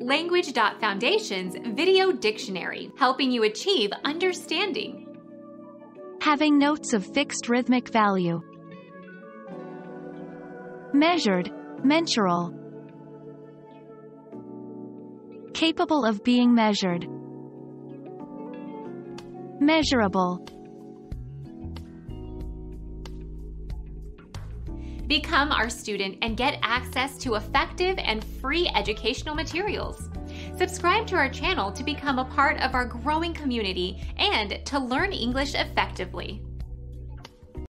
Language.Foundation's Video Dictionary, helping you achieve understanding. Having notes of fixed rhythmic value. Measured, mensural. Capable of being measured. Measurable. Become our student and get access to effective and free educational materials. Subscribe to our channel to become a part of our growing community and to learn English effectively.